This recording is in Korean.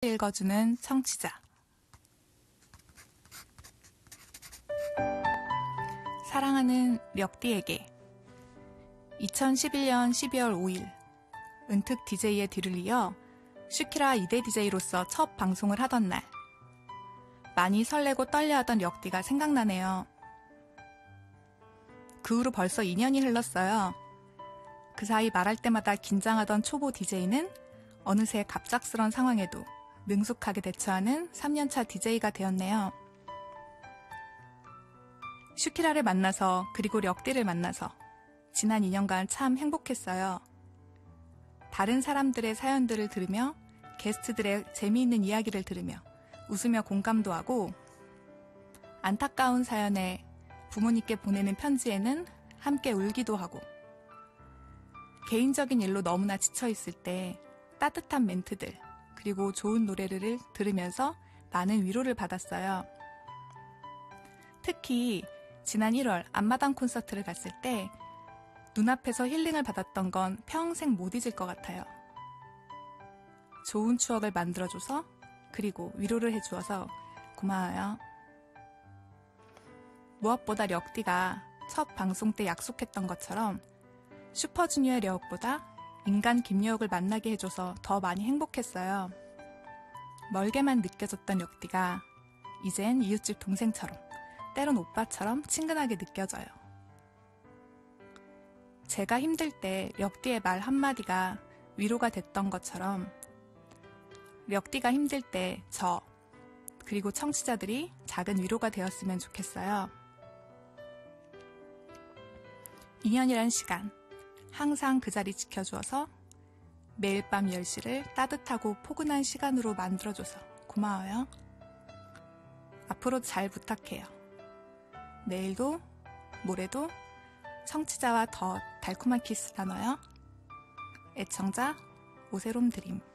읽어주는 청취자. 사랑하는 멱디에게 2011년 12월 5일 은특 DJ의 뒤를 이어 슈키라 2대 DJ로서 첫 방송을 하던 날, 많이 설레고 떨려하던 멱디가 생각나네요. 그 후로 벌써 2년이 흘렀어요. 그 사이 말할 때마다 긴장하던 초보 DJ는 어느새 갑작스런 상황에도 능숙하게 대처하는 3년차 DJ가 되었네요. 슈키라를 만나서, 그리고 멱디를 만나서 지난 2년간 참 행복했어요. 다른 사람들의 사연들을 들으며 게스트들의 재미있는 이야기를 들으며 웃으며 공감도 하고, 안타까운 사연에 부모님께 보내는 편지에는 함께 울기도 하고, 개인적인 일로 너무나 지쳐있을 때 따뜻한 멘트들, 그리고 좋은 노래를 들으면서 많은 위로를 받았어요. 특히 지난 1월 앞마당 콘서트를 갔을 때 눈앞에서 힐링을 받았던 건 평생 못 잊을 것 같아요. 좋은 추억을 만들어줘서, 그리고 위로를 해주어서 고마워요. 무엇보다 력디가 첫 방송 때 약속했던 것처럼 슈퍼주니어의 려욱보다 인간 김여욱을 만나게 해줘서 더 많이 행복했어요. 멀게만 느껴졌던 력디가 이젠 이웃집 동생처럼, 때론 오빠처럼 친근하게 느껴져요. 제가 힘들 때 력디의 말 한마디가 위로가 됐던 것처럼 력디가 힘들 때 저, 그리고 청취자들이 작은 위로가 되었으면 좋겠어요. 2년이란 시간, 항상 그 자리 지켜주어서 매일 밤 10시를 따뜻하고 포근한 시간으로 만들어줘서 고마워요. 앞으로도 잘 부탁해요. 내일도, 모레도 청취자와 더 달콤한 키스 나눠요. 애청자 오세롬 드림.